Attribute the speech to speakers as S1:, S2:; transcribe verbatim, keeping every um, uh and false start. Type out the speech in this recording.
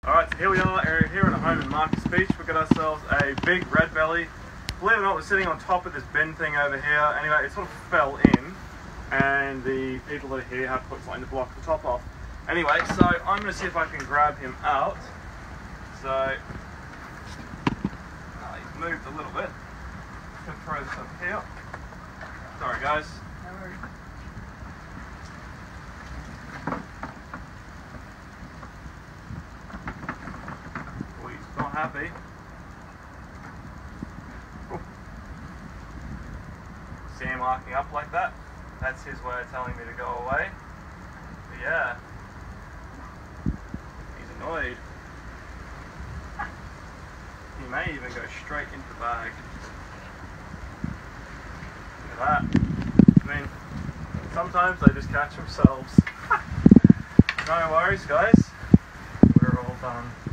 S1: Alright, so here we are, here at a home in Marcus Beach. We've got ourselves a big red belly. Believe it or not, we're sitting on top of this bin thing over here. Anyway, it sort of fell in, and the people that are here have put something to block the top off. Anyway, so I'm going to see if I can grab him out. So, uh, he's moved a little bit. I'm going to throw this up here. Sorry guys.
S2: No worries.
S1: Oh, he's not happy. Oh. See him arcing up like that? That's his way of telling me to go away. But yeah. He's annoyed. He may even go straight into the bag. Look at that. I mean, sometimes they just catch themselves. No worries, guys. We're all done.